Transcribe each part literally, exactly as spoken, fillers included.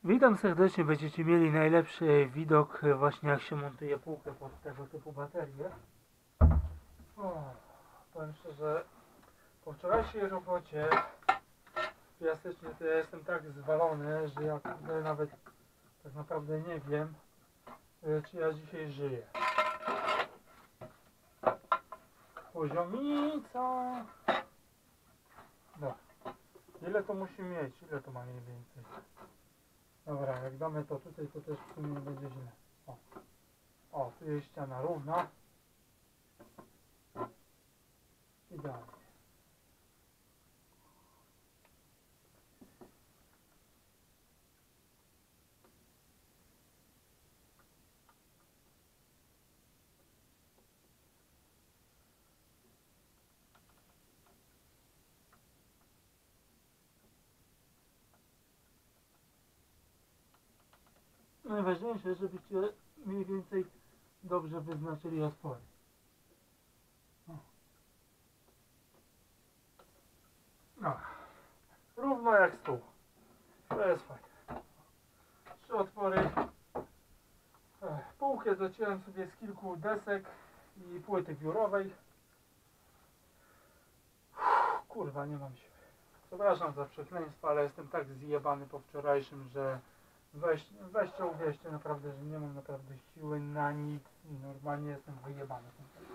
Witam serdecznie, będziecie mieli najlepszy widok właśnie jak się montuje półkę pod tego typu baterię. O, powiem szczerze, po wczorajszej robocie piasecznie to ja jestem tak zwalony, że ja kurde nawet tak naprawdę nie wiem, czy ja dzisiaj żyję. Poziomica. No. Ile to musi mieć? Ile to ma mniej więcej? Dobra, jak damy to tutaj, to też w sumie nie będzie źle. O, o tu jest ściana równa. Idealnie. Najważniejsze, żebyście mniej więcej dobrze wyznaczyli otwory. No. Równo jak stół. To jest fajne. Trzy otwory. Ech, półkę dociąłem sobie z kilku desek i płyty biurowej. Uff, kurwa, nie mam siły. Przepraszam za przekleństwo, ale jestem tak zjebany po wczorajszym, że weź, weźcie uwierzcie naprawdę, że nie mam naprawdę siły na nic i normalnie jestem wyjebany.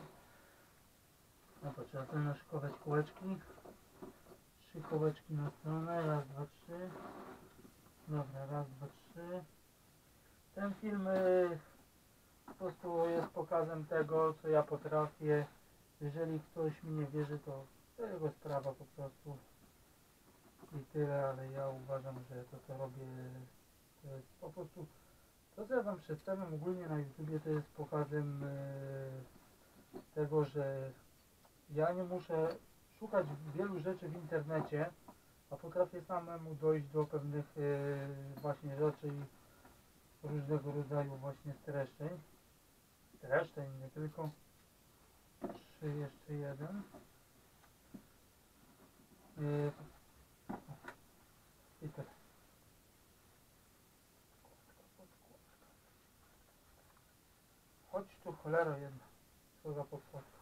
No to trzeba sobie naszykować kółeczki. Trzy kołeczki na stronę, raz, dwa, trzy. Dobra, raz, dwa, trzy. Ten film y, po prostu jest pokazem tego, co ja potrafię. Jeżeli ktoś mi nie wierzy, to to jego sprawa po prostu. I tyle, ale ja uważam, że to co robię, to jest po prostu to, co ja wam przedstawiam ogólnie na YouTubie, to jest pokazem y, tego, że ja nie muszę szukać wielu rzeczy w internecie, a potrafię samemu dojść do pewnych yy, właśnie rzeczy i różnego rodzaju właśnie streszczeń. Streszczeń, nie tylko. Trzy, jeszcze jeden. Yy, I tyle. Chodź tu, cholera jedna. Co za podkładka.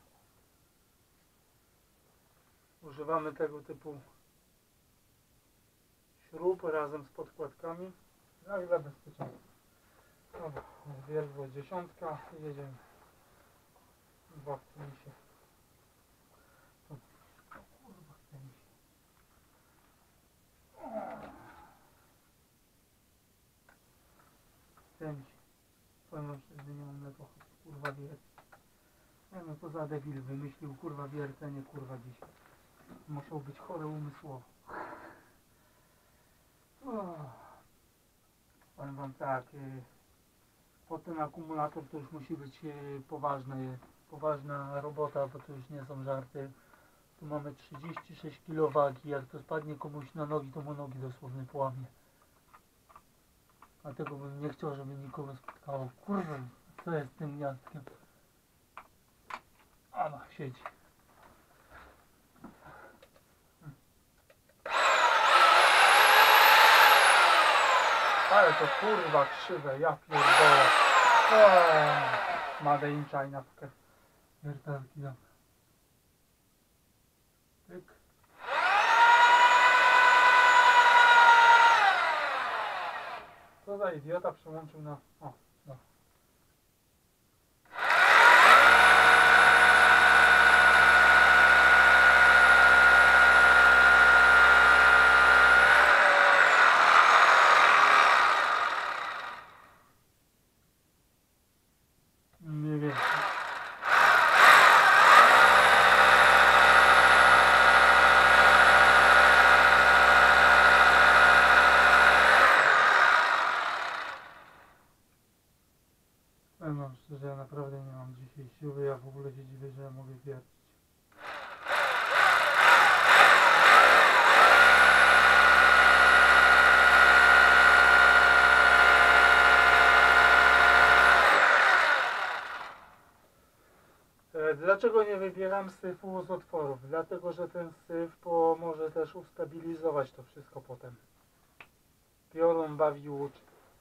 Używamy tego typu śrub razem z podkładkami. No i dla bezpieczeństwa. Dobra, wierzło dziesiątka i jedziemy. Dwa chce mi się. O kurwa, chce mi się. Chce mi się. Powiem wam szczerze, nie mam na to kurwa wiertę. Nie no, to za debil wymyślił kurwa wiertę, nie kurwa dzisiaj. Musiał być chory umysłowo. Oh. Powiem wam tak, yy, po ten akumulator to już musi być yy, poważny, poważna robota, bo to już nie są żarty. Tu mamy trzydzieści sześć kilo wagi, jak to spadnie komuś na nogi, to mu nogi dosłownie połamie. Dlatego bym nie chciał, żeby nikogo spotkało. Kurwa, co jest z tym miastkiem? A no, siedzi. Ale to kurwa krzywe, ja pierdolę. Eee, Made in China. Wiertarki dam. Tyk. Co za idiota przełączył na... O, no. Nie wiem. No szczerze, ja naprawdę nie mam dzisiaj siły, ja w ogóle się dziwię, że ja mogę wiercić. Dlaczego nie wybieram syfu z otworów? Dlatego, że ten syf pomoże też ustabilizować to wszystko potem. Piorun bawi łuczy.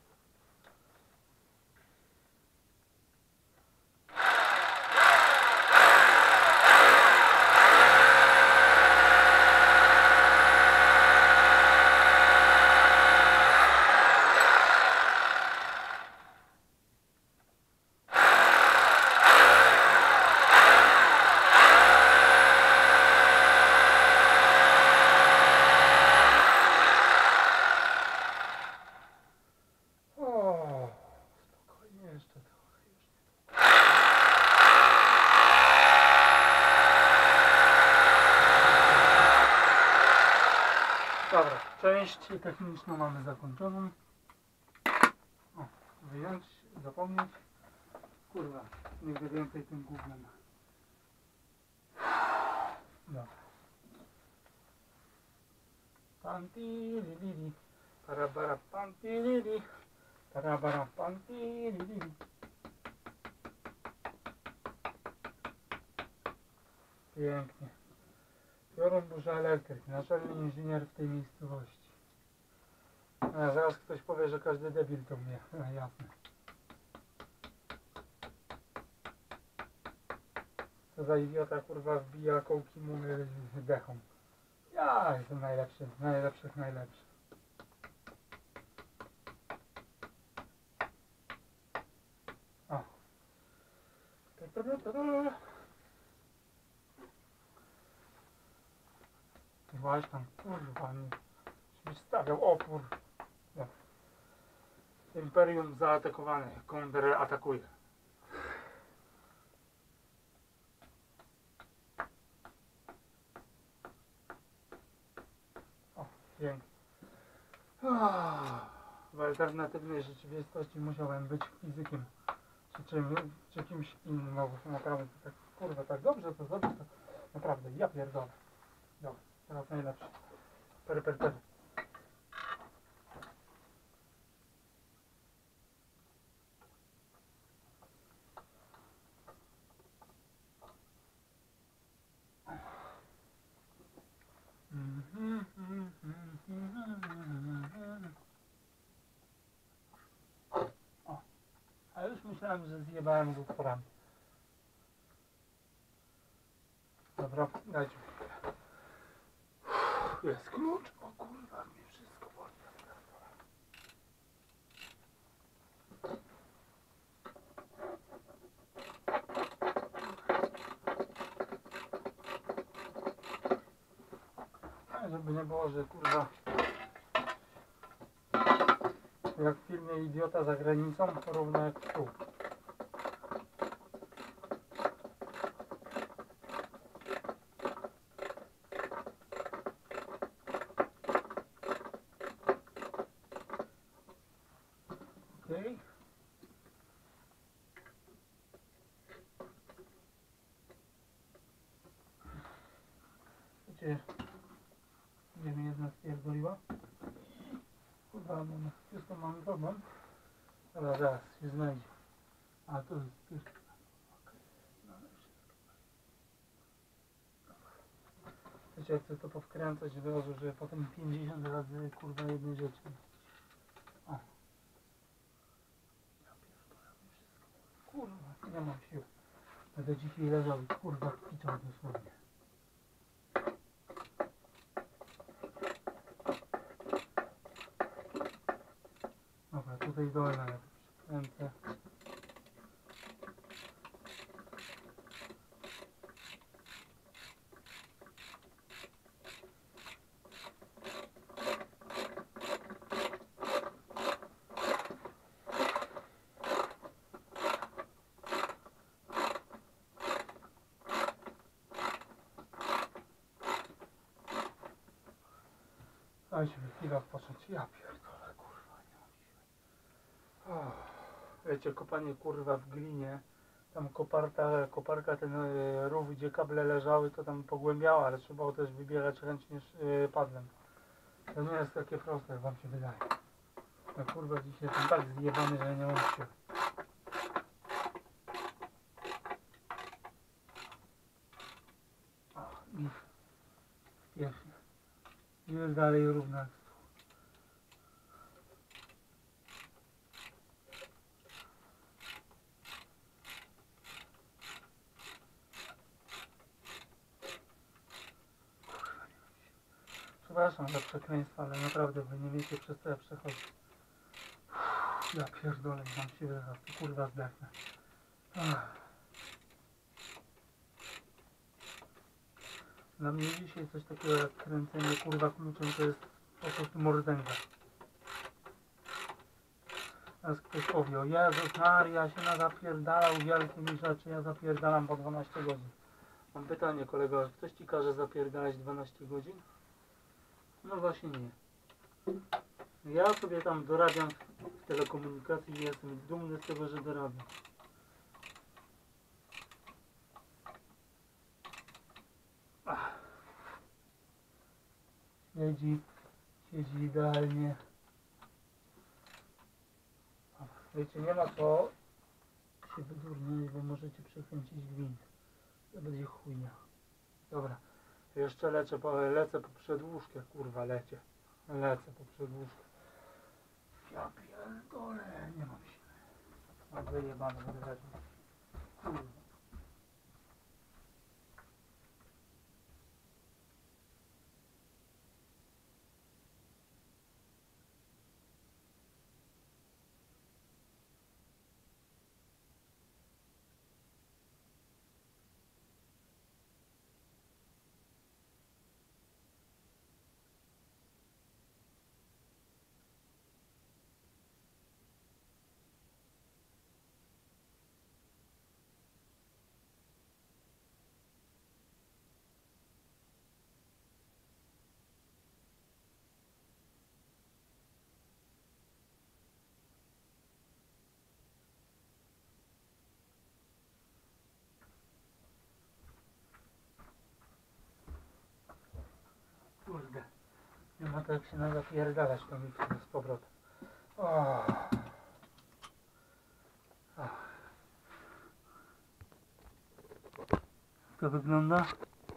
Dobra, część techniczną mamy zakończoną. O, wyjąć, zapomnieć. Kurwa, nigdy więcej tym gównem. Dobra. Pantilili, parabara pantilili, parabara pantilili. Pięknie. Piorun Burza Elektryk, naczelny inżynier w tej miejscowości. A zaraz ktoś powie, że każdy debil to mnie. No, jasne. Co za idiota kurwa wbija kołki mu dechą. Ja jestem najlepszy, najlepszych najlepszy. O. Właśnie tam kurwa mi stawiał opór. No. Imperium zaatakowane, Konder atakuje. O, pięknie. W alternatywnej rzeczywistości musiałem być fizykiem, czy, czym, czy kimś innym. No, naprawdę to tak, kurwa, tak dobrze to zrobić, to naprawdę, ja pierdolę. Dobra, teraz najlepszy. Per, per, per. O, a już myślałem, że zjebałem z utworami. Dobra, dajcie mi. Jest klucz, o kurwa, mi wszystko boli. A żeby nie było, że kurwa jak w filmie Idiota za granicą, równo jak tu. Okej. Wiecie, gdzie mi jedna spierdoliła? Kurwa, mam, już to mam problem. Dobra, zaraz się znajdzie. A to jest pierwszy. Okay. No, wiecie, jak chcę to powkręcać od razu, że potem pięćdziesiąt razy kurwa jednej rzeczy. O. Ja pierdolę, wszystko. Kurwa, nie mam sił. Będę dzisiaj leżał i kurwa kwitał dosłownie. Dobra, tutaj dolna ja przykręcę. Dajcie mi chwilę odpocząć. Ja pierdolę, kurwa, nie mam siły. Oh. Wiecie, kopanie kurwa w glinie. Tam koparta, koparka, ten y, rów, gdzie kable leżały, to tam pogłębiała, ale trzeba było też wybierać ręcznie y, padlem. To nie jest takie proste, jak wam się wydaje. No kurwa, dzisiaj jestem tak zjebany, że nie mam siły. I pięknie. Już dalej równa. przepraszam za przekleństwo, ale naprawdę wy nie wiecie, przez co ja przechodzę. Uff, ja pierdolę, mam się wyraz, kurwa zdechnę. Ach. Dla mnie dzisiaj coś takiego jak kręcenie kurwa kluczem to jest po prostu mordęga. Teraz ktoś powie, Jezus Maria, się na zapierdalał wielkimi rzeczy, ja zapierdalam po dwanaście godzin. Mam pytanie kolego, ktoś ci każe zapierdalać dwanaście godzin? No właśnie nie. Ja sobie tam dorabiam w telekomunikacji i jestem dumny z tego, że dorabiam. Ach. Siedzi, siedzi idealnie. Wiecie, nie ma co się wydurniać, bo możecie przekręcić gwint. To będzie chujnia. Dobra, jeszcze lecę po, lecę po przedłużkę, kurwa lecie. Lecę po przedłużkę. Ja pierdolę, nie mam siły. Mam wyjebane, będę leżał. Kurwa. Kurde. Nie ma to jak się na zapierdalać to mi z powrotem. O. To wygląda?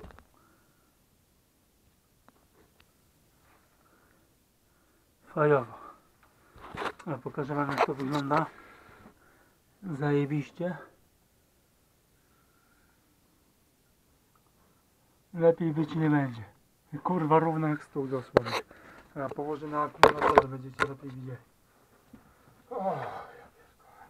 Fajowo. A pokażę wam jak to wygląda. Zajebiście. Lepiej być nie będzie. Kurwa równo jak stół dosłownie. A położę na akumulatorze, będziecie lepiej widzieli. O, ja pierdolę,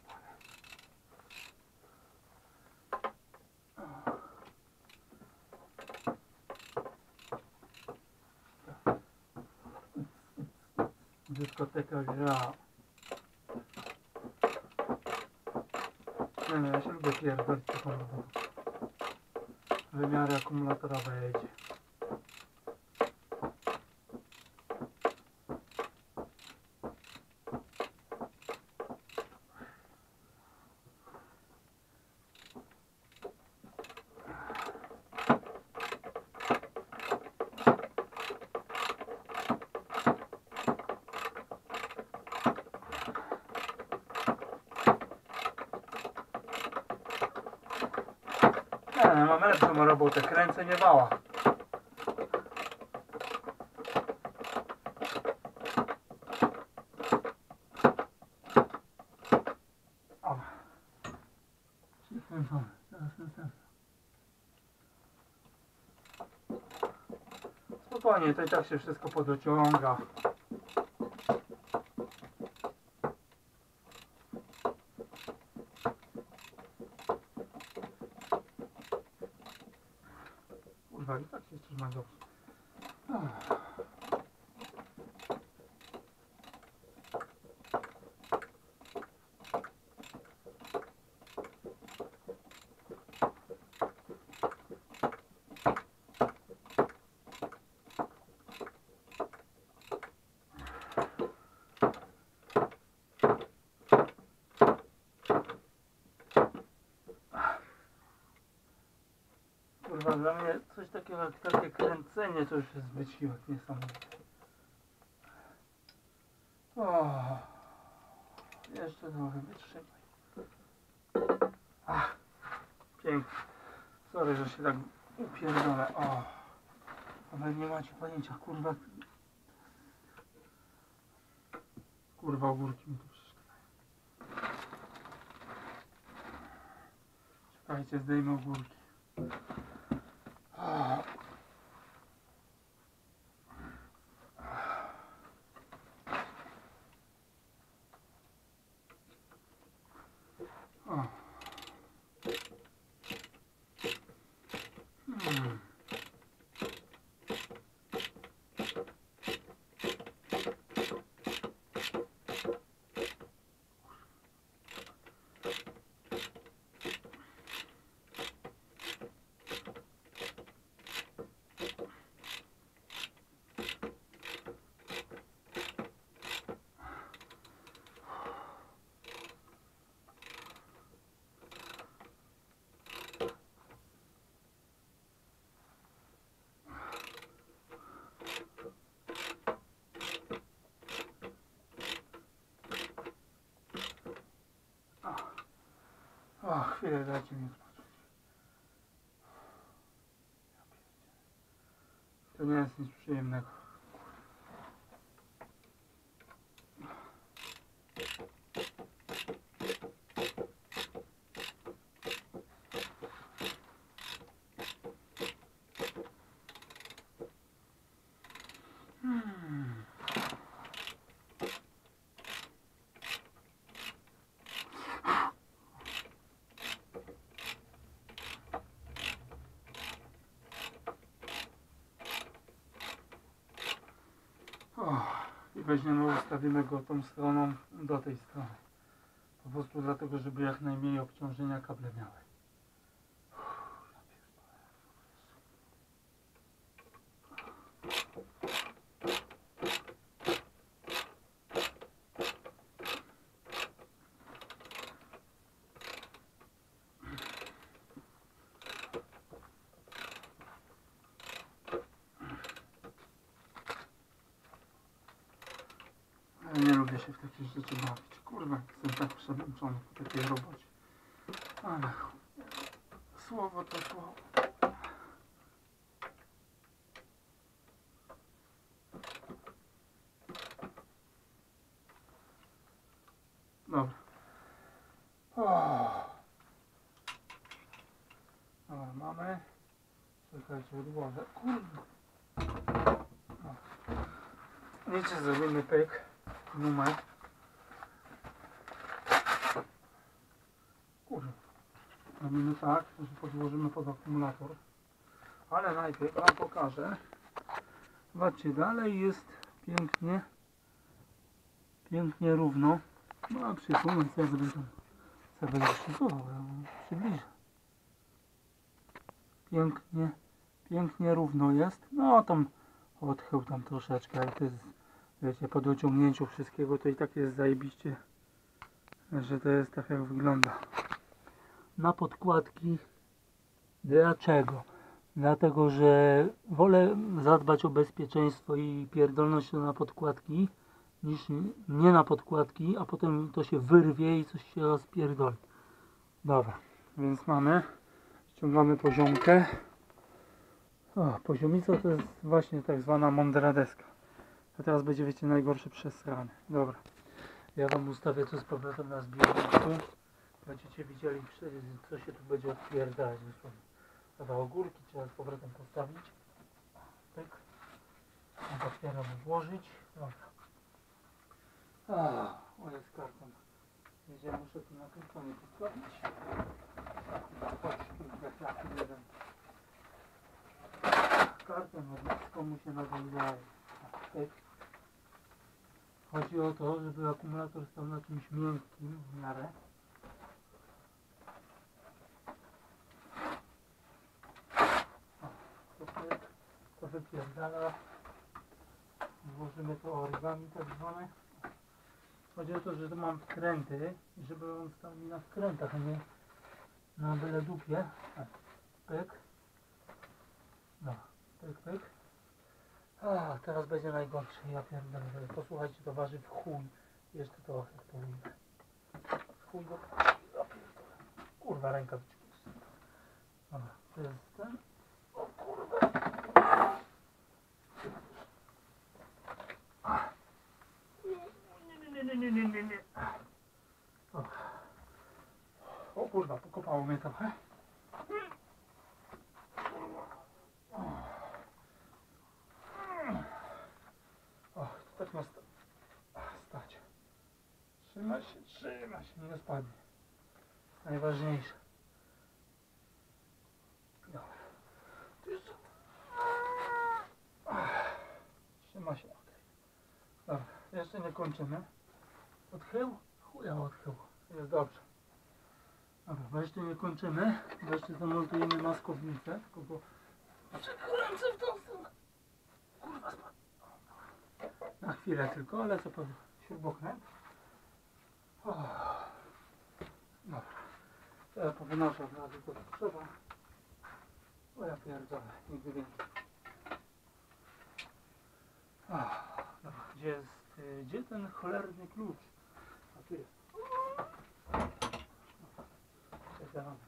no dyskoteka gra. Nie, nie, ja się lubię pierdolić taką robotą. Wymiary akumulatora wejdzie. Nie, mam lepszą robotę, kręcenie wała. O. Teraz następny. Spokojnie, to i tak się wszystko podociąga. Kurwa, i tak się trzyma dobrze. Ach. Kurwa, dla mnie coś takiego jak takie kręcenie to już jest wysiłek niesamowity. O, jeszcze trochę wytrzymaj. Ach, pięknie. Sorry, że się tak upierdolę. O, ale nie macie pojęcia, kurwa. Kurwa, ogórki mi tu przeszkadzają. Czekajcie, zdejmę ogórki. O. chwilę dajcie mi odpocząć. To nie jest nic przyjemnego. Hmm. O, i weźmiemy, ustawimy go tą stroną do tej strony. Po prostu dlatego, żeby jak najmniej obciążenia kable miały. Ja nie lubię się w takie rzeczy bawić. Kurwa, jestem tak przemęczony po takiej robocie. Ale chuj. Słowo to słowo. Dobra. O. Dobra, mamy. Czekajcie, odłożę. Kurwa. No. Nic, zrobimy pyk. Numer. Kurwa. Robimy tak, że podłożymy pod akumulator. Ale najpierw wam pokażę. Zobaczcie, dalej jest pięknie. Pięknie równo. No a przysunąć ja sobie tam sobie rozszykował, ja wam przybliżę. Pięknie, pięknie równo jest. No tam odchył tam troszeczkę, ale to jest, wiecie, po dociągnięciu wszystkiego to i tak jest zajebiście, że to jest tak jak wygląda. Na podkładki. Dlaczego? Dlatego, że wolę zadbać o bezpieczeństwo i pierdolność na podkładki niż nie na podkładki, a potem to się wyrwie i coś się rozpierdoli. Dobra, więc mamy, ściągamy poziomkę. O, poziomica to jest właśnie tak zwana mądra deska. A teraz będzie, wiecie, najgorsze przesrane. Dobra, ja wam ustawię to z powrotem na zbiorniku. Będziecie widzieli, co się tu będzie odpierdalać. Dobra, ogórki trzeba z powrotem postawić. Tak. Papierem odłożyć. Dobra. A, o, jest karton. Więc ja muszę tu na kartonie postawić. Chodź, tu jaki jeden. Karton od komu się nawiązaje. Tak. Chodzi o to, żeby akumulator stał na czymś miękkim w miarę. To wypierdala. Włożymy to origami tak zwane. Chodzi o to, że tu mam wkręty i żeby on stał mi na wkrętach, a nie na byle dupie. Pyk. No, pyk, pyk. A, teraz będzie najgorsze, ja pierdolę. Posłuchajcie, to waży w chuj. Jeszcze to efektowujemy. Chuj do... Kurwa, ręka wyciągnie. Dobra, to jest ten. O kurwa. Nie, nie, nie, nie, nie, nie. O, o kurwa, pokopało mnie trochę. O, to tak ma sta stać. Trzyma się, trzyma się, nie spadnie. Najważniejsze. Dobra. Trzyma się, ok. Dobra, jeszcze nie kończymy. Odchył? Chuja odchył. Jest dobrze. Dobra, bo jeszcze nie kończymy. Bo jeszcze zamontujemy maskownicę. Tylko bo... ręce w tą stronę. Kurwa spadł. Na chwilę tylko, ale co powiem. Śrubokręt. Dobra. To ja powynoszę od razu to trzeba. O ja pierdolę. Nigdy więcej. Dobra. Gdzie jest... Gdzie ten cholerny klucz? A tu jest. Ja mam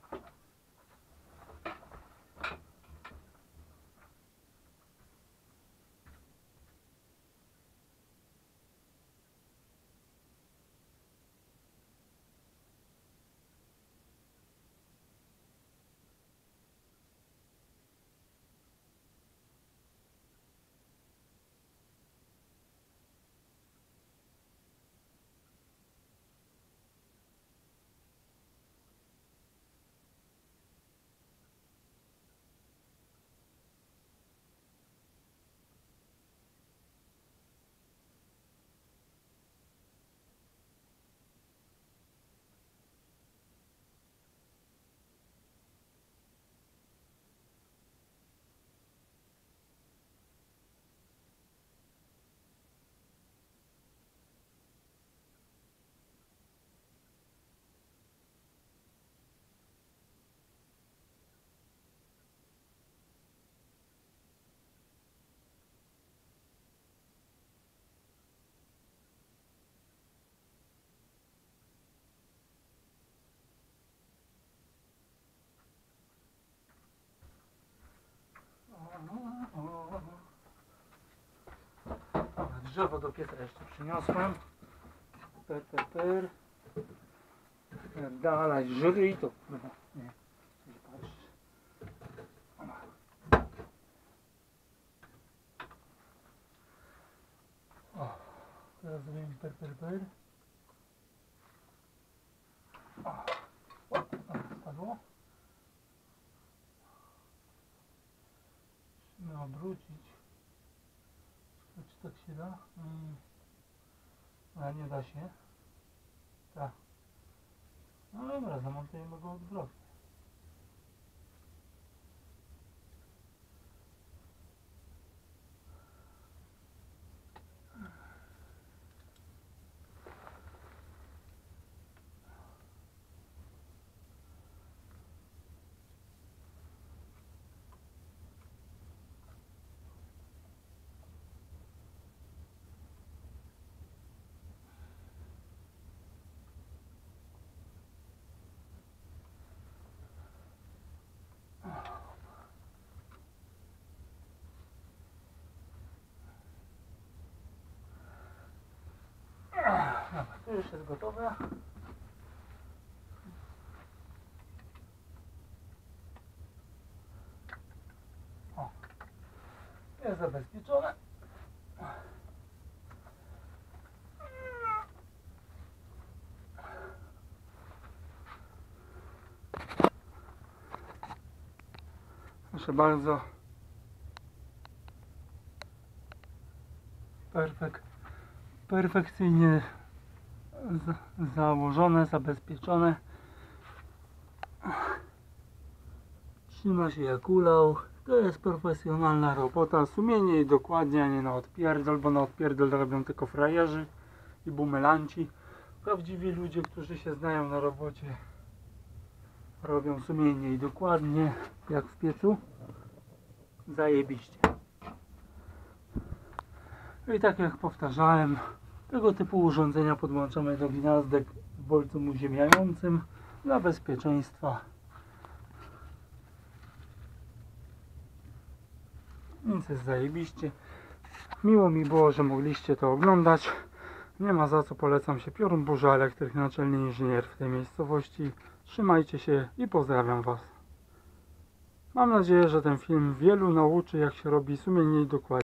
drzewo do pieca jeszcze przyniosłem. Per, per, per. Dalej, żyj to. Dobra, nie. Patrz. O, teraz zrobimy per, per, per. O, o, o, spadło. Musimy obrócić. Czy tak się da? Hmm. Ale nie da się. Tak. No dobra, zamontujemy go odwrotnie. Dobra, to już jest gotowe. O, jest zabezpieczone. Proszę bardzo. Perfek, perfekcyjnie z, założone, zabezpieczone. Trzyma się jak ulał. To jest profesjonalna robota. Sumienie i dokładnie, a nie na odpierdol, bo na odpierdol robią tylko frajerzy i bumelanci. Prawdziwi ludzie, którzy się znają na robocie, robią sumiennie i dokładnie, jak w piecu. Zajebiście. I tak jak powtarzałem, tego typu urządzenia podłączamy do gniazdek w bolcem uziemiającym dla bezpieczeństwa. Więc jest zajebiście. Miło mi było, że mogliście to oglądać. Nie ma za co, polecam się. Piorun Burza, elektryk, naczelny inżynier w tej miejscowości. Trzymajcie się i pozdrawiam Was. Mam nadzieję, że ten film wielu nauczy, jak się robi sumiennie i dokładnie.